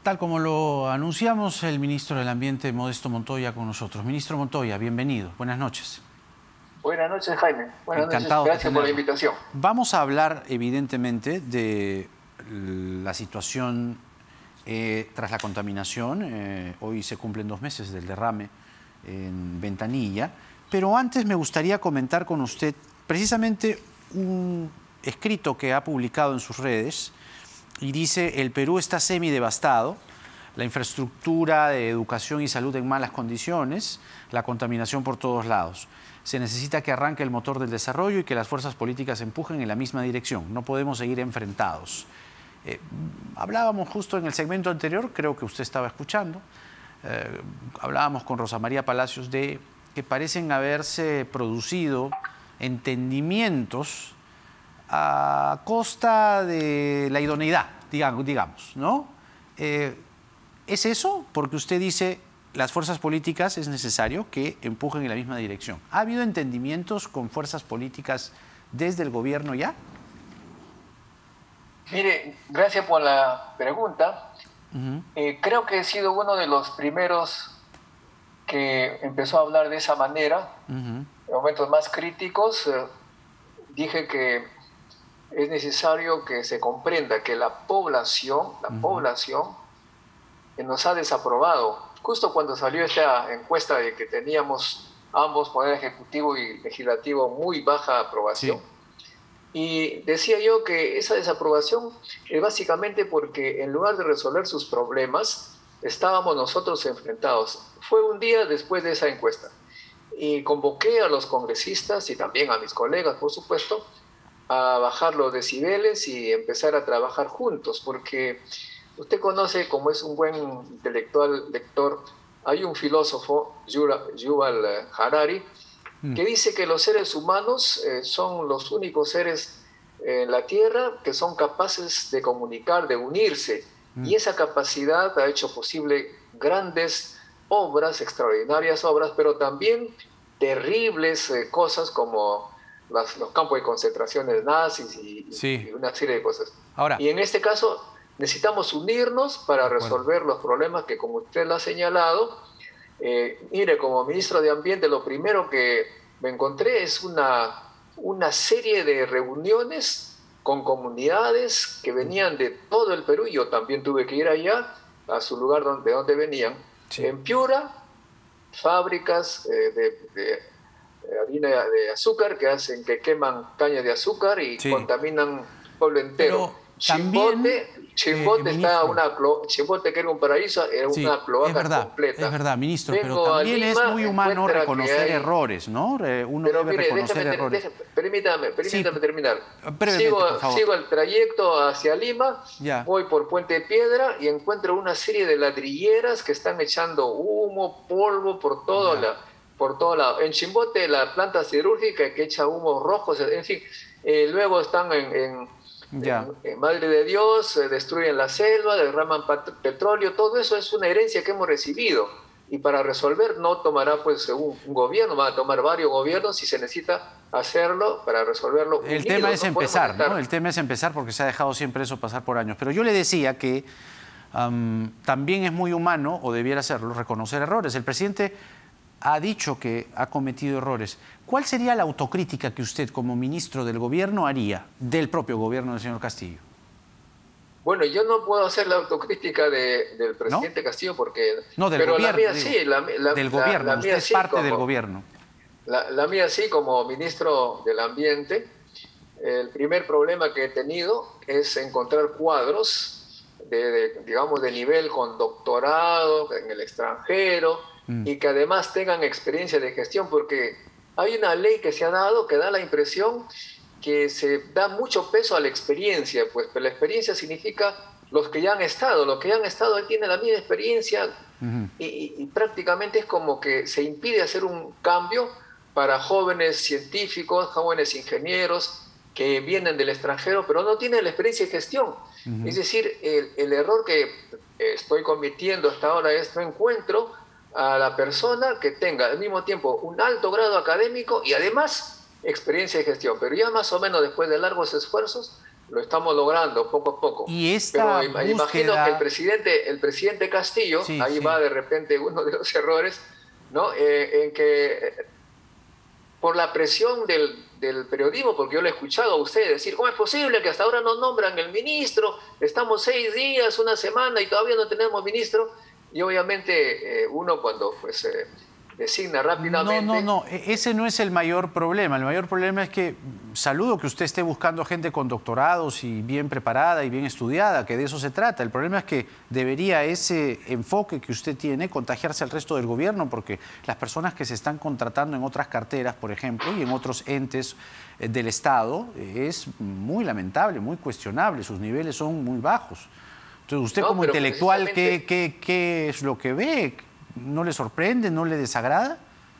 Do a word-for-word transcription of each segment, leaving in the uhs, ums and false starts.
Tal como lo anunciamos, el ministro del Ambiente, Modesto Montoya, con nosotros. Ministro Montoya, bienvenido. Buenas noches. Buenas noches, Jaime. Buenas Encantado noches. Gracias de por la invitación. Vamos a hablar, evidentemente, de la situación eh, tras la contaminación. Eh, hoy se cumplen dos meses del derrame en Ventanilla. Pero antes me gustaría comentar con usted precisamente un escrito que ha publicado en sus redes y dice: el Perú está semidevastado, la infraestructura de educación y salud en malas condiciones, la contaminación por todos lados. Se necesita que arranque el motor del desarrollo y que las fuerzas políticas empujen en la misma dirección. No podemos seguir enfrentados. Eh, hablábamos justo en el segmento anterior, creo que usted estaba escuchando, eh, hablábamos con Rosa María Palacios de que parecen haberse producido entendimientos a costa de la idoneidad, digamos, digamos ¿no? Eh, ¿Es eso? Porque usted dice las fuerzas políticas es necesario que empujen en la misma dirección. ¿Ha habido entendimientos con fuerzas políticas desde el gobierno ya? Mire, gracias por la pregunta. Uh-huh. eh, creo que he sido uno de los primeros que empezó a hablar de esa manera. Uh-huh. En momentos más críticos eh, dije que es necesario que se comprenda que la población, la uh-huh. población eh, nos ha desaprobado. Justo cuando salió esta encuesta de que teníamos ambos, Poder Ejecutivo y Legislativo, muy baja aprobación. Sí. Y decía yo que esa desaprobación es básicamente porque en lugar de resolver sus problemas, estábamos nosotros enfrentados. Fue un día después de esa encuesta. Y convoqué a los congresistas y también a mis colegas, por supuesto, a bajar los decibeles y empezar a trabajar juntos, porque usted conoce, como es un buen intelectual lector, hay un filósofo, Yuval Harari, mm. que dice que los seres humanos eh, son los únicos seres en la Tierra que son capaces de comunicar, de unirse, mm. y esa capacidad ha hecho posible grandes obras, extraordinarias obras, pero también terribles eh, cosas como Las, los campos de concentraciones nazis y, sí. y una serie de cosas. Ahora, y en este caso necesitamos unirnos para resolver los problemas que, como usted lo ha señalado, eh, mire, como ministro de Ambiente, lo primero que me encontré es una, una serie de reuniones con comunidades que venían de todo el Perú. Yo también tuve que ir allá, a su lugar donde, de donde venían. Sí. En Piura, fábricas eh, de... de harina de azúcar que hacen que queman caña de azúcar y sí. contaminan el pueblo entero. Pero Chimbote, también, Chimbote eh, está una clo Chimbote, que era un paraíso, era sí, una cloaca es verdad, completa. Es verdad, ministro, Vengo pero también Lima, es muy humano reconocer hay... errores, ¿no? Uno pero debe mire, reconocer déjame, errores. déjame, permítame, permítame sí. terminar. Sigo, sigo el trayecto hacia Lima, ya. voy por Puente Piedra y encuentro una serie de ladrilleras que están echando humo, polvo por todo la... por todo lado. En Chimbote, la planta siderúrgica que echa humos rojos, en fin. Eh, luego están en, en, en, en Madre de Dios, eh, destruyen la selva, derraman petróleo. Todo eso es una herencia que hemos recibido. Y para resolver no tomará pues un, un gobierno, va a tomar varios gobiernos y se necesita hacerlo para resolverlo. El unidos, tema es no empezar, estar... ¿no? El tema es empezar porque se ha dejado siempre eso pasar por años. Pero yo le decía que um, también es muy humano, o debiera serlo, reconocer errores. El presidente ha dicho que ha cometido errores. ¿Cuál sería la autocrítica que usted, como ministro del gobierno, haría del propio gobierno del señor Castillo? Bueno, yo no puedo hacer la autocrítica de, del presidente ¿No? Castillo porque... No, del pero gobierno, la mía digo, sí. La, la, del la, gobierno, la usted mía es sí, parte como, del gobierno. La, la mía sí, como ministro del Ambiente, el primer problema que he tenido es encontrar cuadros, de, de, digamos, de nivel con doctorado en el extranjero, mm. y que además tengan experiencia de gestión, porque hay una ley que se ha dado que da la impresión que se da mucho peso a la experiencia, pues pero la experiencia significa los que ya han estado, los que ya han estado ahí tienen la misma experiencia, uh-huh. y, y, y prácticamente es como que se impide hacer un cambio para jóvenes científicos, jóvenes ingenieros que vienen del extranjero, pero no tienen la experiencia de gestión. Uh-huh. Es decir, el, el error que estoy cometiendo hasta ahora es no encuentro a la persona que tenga al mismo tiempo un alto grado académico y además experiencia de gestión. Pero ya más o menos después de largos esfuerzos lo estamos logrando poco a poco. Y esta Pero im- imagino búsqueda... que el presidente, el presidente Castillo, Sí, ahí sí. va de repente uno de los errores, ¿no? Eh, en que eh, por la presión del, del periodismo, porque yo le he escuchado a usted decir, ¿cómo es posible que hasta ahora no nombran el ministro? Estamos seis días, una semana y todavía no tenemos ministro. Y obviamente eh, uno cuando pues eh, designa rápidamente... No, no, no, e- ese no es el mayor problema. El mayor problema es que saludo que usted esté buscando gente con doctorados y bien preparada y bien estudiada, que de eso se trata. El problema es que debería ese enfoque que usted tiene contagiarse al resto del gobierno, porque las personas que se están contratando en otras carteras, por ejemplo, y en otros entes eh, del Estado, eh, es muy lamentable, muy cuestionable. Sus niveles son muy bajos. Entonces, usted No, como pero intelectual, ¿qué, precisamente- qué, qué es lo que ve? ¿No le sorprende? ¿No le desagrada?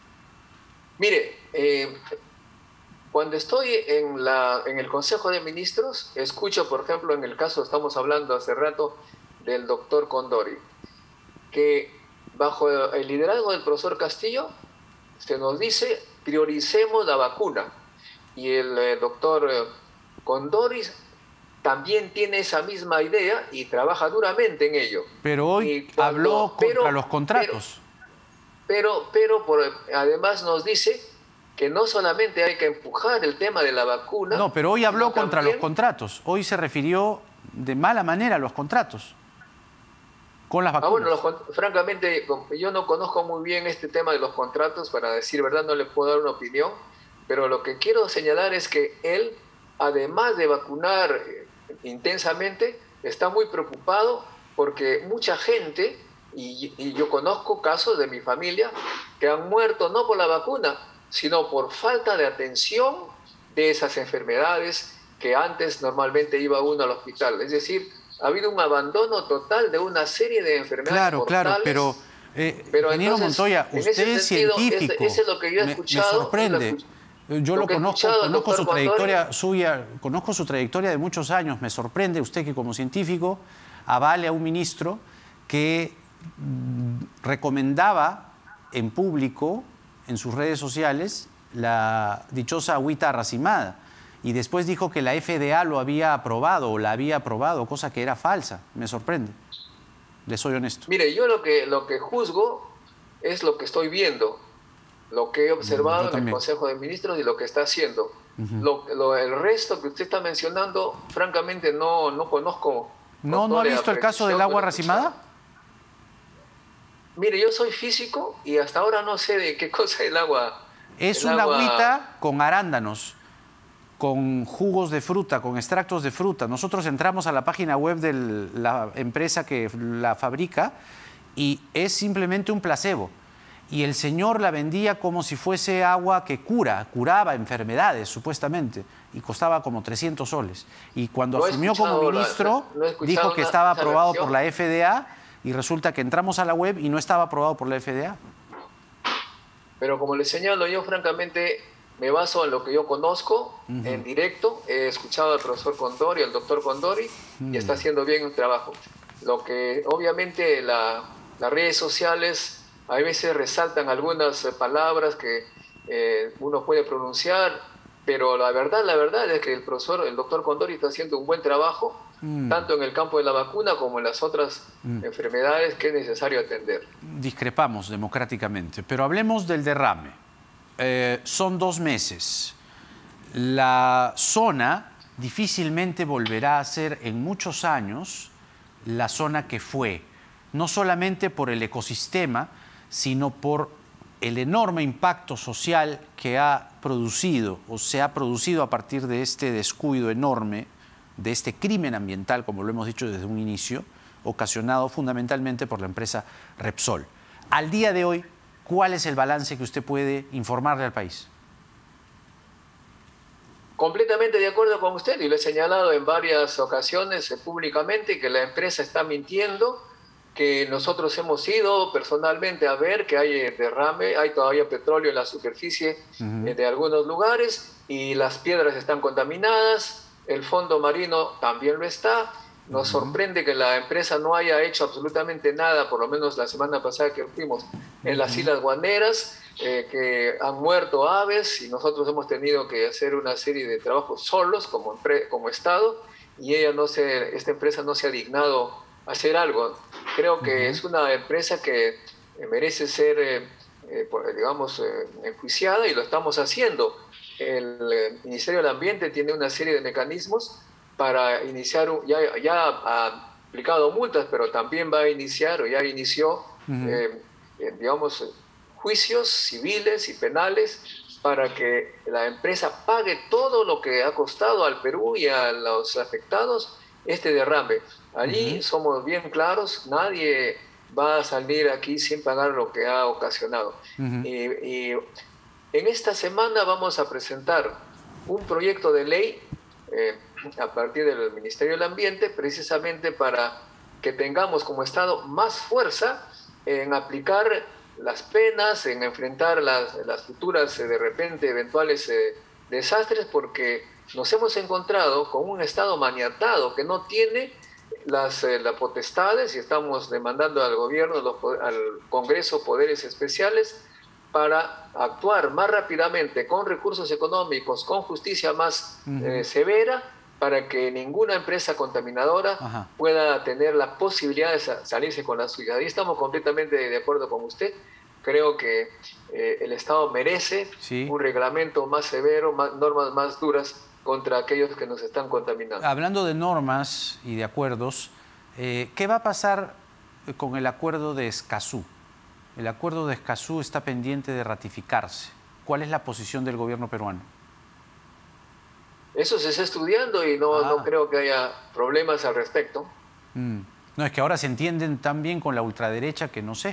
Mire, eh, cuando estoy en, la, en el Consejo de Ministros, escucho, por ejemplo, en el caso, estamos hablando hace rato del doctor Condori, que bajo el liderazgo del profesor Castillo se nos dice prioricemos la vacuna. Y el eh, doctor eh, Condori también tiene esa misma idea y trabaja duramente en ello. Pero hoy Y cuando- habló contra pero- los contratos. Pero, pero por, además nos dice que no solamente hay que empujar el tema de la vacuna. No, pero hoy habló sino contra también- los contratos. Hoy se refirió de mala manera a los contratos con las Ah, vacunas. bueno, los con- francamente, yo no conozco muy bien este tema de los contratos, para decir verdad no le puedo dar una opinión, pero lo que quiero señalar es que él, además de vacunar eh, intensamente, está muy preocupado porque mucha gente, y, y yo conozco casos de mi familia, que han muerto no por la vacuna, sino por falta de atención de esas enfermedades que antes normalmente iba uno al hospital. Es decir, ha habido un abandono total de una serie de enfermedades Claro, mortales. claro, pero, eh, Pero ingeniero entonces, Montoya, en usted ese es sentido, científico. ese- ese es lo que yo he Me- escuchado, Me sorprende. lo escuch- Yo lo lo que he conozco, escuchado del conozco su doctor trayectoria suya, conozco su trayectoria de muchos años. Me sorprende usted que como científico avale a un ministro que mm, recomendaba en público, en sus redes sociales, la dichosa agüita racimada. Y después dijo que la F D A lo había aprobado o la había aprobado, cosa que era falsa. Me sorprende. Le soy honesto. Mire, yo lo que, lo que juzgo es lo que estoy viendo, lo que he observado Yo en el también. Consejo de Ministros y lo que está haciendo. Lo- lo- el resto que usted está mencionando, francamente no, no conozco. con ¿No, ¿No toda ha la visto el caso precisión del que agua lo he escuchado. racimada? Mire, yo soy físico y hasta ahora no sé de qué cosa es el agua. Es el una agua- agüita con arándanos, con jugos de fruta, con extractos de fruta. Nosotros entramos a la página web de la empresa que la fabrica y es simplemente un placebo. Y el señor la vendía como si fuese agua que cura, curaba enfermedades, supuestamente, y costaba como trescientos soles. Y cuando No he asumió como escuchado la- ministro, no he escuchado dijo que una- estaba esa aprobado versión. por la F D A y resulta que entramos a la web y no estaba aprobado por la F D A. Pero como les señalo, yo francamente me baso en lo que yo conozco, en directo. He escuchado al profesor Condori, al doctor Condori, y está haciendo bien un trabajo. Lo que obviamente la- las redes sociales a veces resaltan algunas eh, palabras que eh, uno puede pronunciar, pero la verdad, la verdad es que el profesor, el doctor Condori está haciendo un buen trabajo, Mm. tanto en el campo de la vacuna como en las otras enfermedades que es necesario atender. Discrepamos democráticamente, pero hablemos del derrame. Eh, son dos meses. La zona difícilmente volverá a ser en muchos años la zona que fue, no solamente por el ecosistema, sino por el enorme impacto social que ha producido o se ha producido a partir de este descuido enorme, de este crimen ambiental, como lo hemos dicho desde un inicio, ocasionado fundamentalmente por la empresa Repsol. Al día de hoy, ¿cuál es el balance que usted puede informarle al país? Completamente de acuerdo con usted, y lo he señalado en varias ocasiones eh, públicamente, que la empresa está mintiendo, que nosotros hemos ido personalmente a ver que hay eh, derrame, hay todavía petróleo en la superficie eh, de algunos lugares y las piedras están contaminadas, el fondo marino también lo está. Nos sorprende que la empresa no haya hecho absolutamente nada, por lo menos la semana pasada que fuimos en las Islas Guaneras, eh, que han muerto aves y nosotros hemos tenido que hacer una serie de trabajos solos como, empre- como Estado. y ella no se, esta empresa no se ha dignado a hacer algo. Creo que uh-huh. es una empresa que merece ser, eh, eh, digamos, eh, enjuiciada, y lo estamos haciendo. El eh, Ministerio del Ambiente tiene una serie de mecanismos para iniciar, ya, ya ha aplicado multas, pero también va a iniciar, o ya inició, uh-huh. eh, eh, digamos, juicios civiles y penales para que la empresa pague todo lo que ha costado al Perú y a los afectados este derrame. Allí uh-huh. somos bien claros, nadie va a salir aquí sin pagar lo que ha ocasionado. Uh-huh. y, y en esta semana vamos a presentar un proyecto de ley eh, a partir del Ministerio del Ambiente, precisamente para que tengamos como Estado más fuerza en aplicar las penas, en enfrentar las, las futuras, eh, de repente, eventuales eh, desastres, porque nos hemos encontrado con un Estado maniatado que no tiene las, eh, las potestades, y estamos demandando al gobierno, los, al Congreso, poderes especiales para actuar más rápidamente, con recursos económicos, con justicia más uh-huh. eh, severa, para que ninguna empresa contaminadora Ajá. pueda tener la posibilidad de salirse con la suya. Ahí estamos completamente de acuerdo con usted. Creo que eh, el Estado merece sí. un reglamento más severo, más, normas más duras contra aquellos que nos están contaminando. Hablando de normas y de acuerdos, eh, ¿qué va a pasar con el acuerdo de Escazú? El acuerdo de Escazú está pendiente de ratificarse. ¿Cuál es la posición del gobierno peruano? Eso se está estudiando y no, ah. no creo que haya problemas al respecto. Mm. No, es que ahora se entienden tan bien con la ultraderecha que no sé.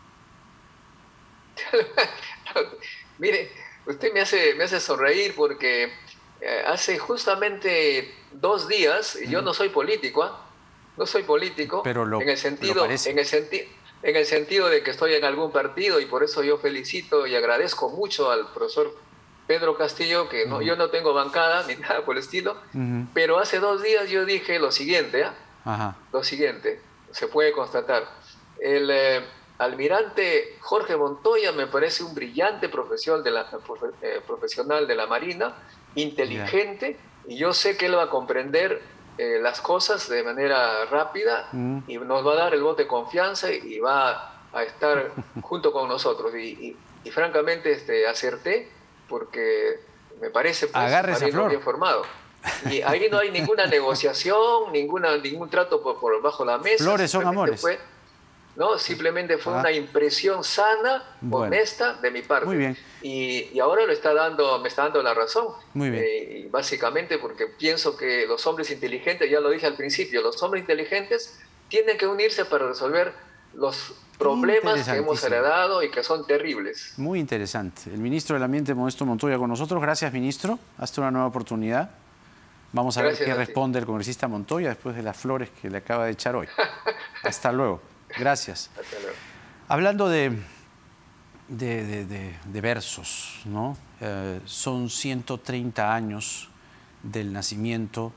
Mire, usted me hace, me hace sonreír porque eh, hace justamente dos días, mm. yo no soy político, ¿eh? no soy político, pero lo, en el sentido, en el sentido, en el sentido de que estoy en algún partido, y por eso yo felicito y agradezco mucho al profesor Pedro Castillo, que no, uh-huh. yo no tengo bancada ni nada por el estilo, uh-huh. pero hace dos días yo dije lo siguiente, ¿eh? uh-huh. lo siguiente, se puede constatar. El eh, almirante Jorge Montoya me parece un brillante profesional de la, eh, profesional de la Marina, inteligente, yeah. y yo sé que él va a comprender eh, las cosas de manera rápida uh-huh. y nos va a dar el voto de confianza, y, y va a estar junto con nosotros. Y, y, y francamente este, acerté, porque me parece pues, Agarre esa flor. bien formado. Y ahí no hay ninguna negociación, ninguna, ningún trato por, por bajo la mesa. Flores son amores. Fue, no, simplemente fue ah. una impresión sana, bueno. honesta de mi parte. Muy bien. Y, y ahora lo está dando, me está dando la razón. Muy bien. Eh, y básicamente porque pienso que los hombres inteligentes, ya lo dije al principio, los hombres inteligentes tienen que unirse para resolver los problemas que hemos heredado y que son terribles. Muy interesante. El ministro del Ambiente, Modesto Montoya, con nosotros. Gracias, ministro. Hasta una nueva oportunidad. Vamos a Gracias ver qué responde el congresista Montoya después de las flores que le acaba de echar hoy. Hasta luego. Gracias. Hasta luego. Hablando de, de, de, de, de versos, ¿no? Eh, son ciento treinta años del nacimiento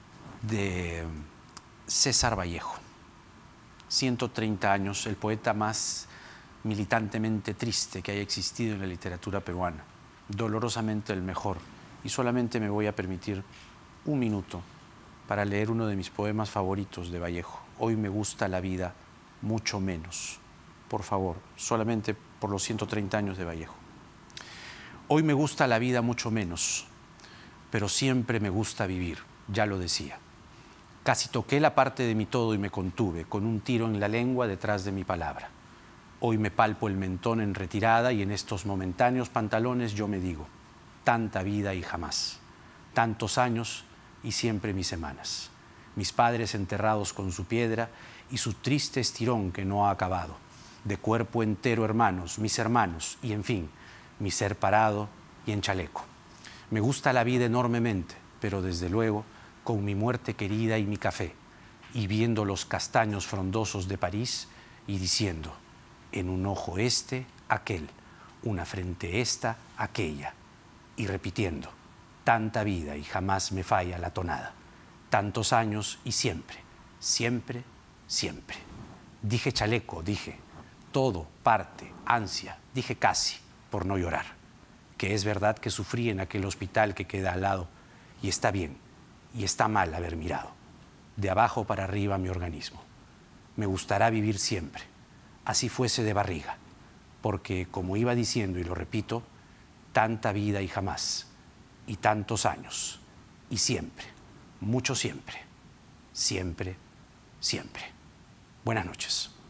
de César Vallejo. ciento treinta años, el poeta más militantemente triste que haya existido en la literatura peruana, dolorosamente el mejor. Y solamente me voy a permitir un minuto para leer uno de mis poemas favoritos de Vallejo. Hoy me gusta la vida mucho menos. Por favor, solamente por los ciento treinta años de Vallejo. Hoy me gusta la vida mucho menos, pero siempre me gusta vivir, ya lo decía. Casi toqué la parte de mi todo y me contuve, con un tiro en la lengua detrás de mi palabra. Hoy me palpo el mentón en retirada y en estos momentáneos pantalones yo me digo, tanta vida y jamás, tantos años y siempre mis semanas. Mis padres enterrados con su piedra y su triste estirón que no ha acabado. De cuerpo entero hermanos, mis hermanos y en fin, mi ser parado y en chaleco. Me gusta la vida enormemente, pero desde luego con mi muerte querida y mi café, y viendo los castaños frondosos de París, y diciendo, en un ojo este, aquel, una frente esta, aquella, y repitiendo, tanta vida y jamás me falla la tonada, tantos años y siempre, siempre, siempre. Dije chaleco, dije, todo, parte, ansia, dije casi, por no llorar, que es verdad que sufrí en aquel hospital que queda al lado, y está bien, y está mal haber mirado de abajo para arriba mi organismo. Me gustará vivir siempre, así fuese de barriga, porque, como iba diciendo y lo repito, tanta vida y jamás, y tantos años, y siempre, mucho siempre, siempre, siempre. Buenas noches.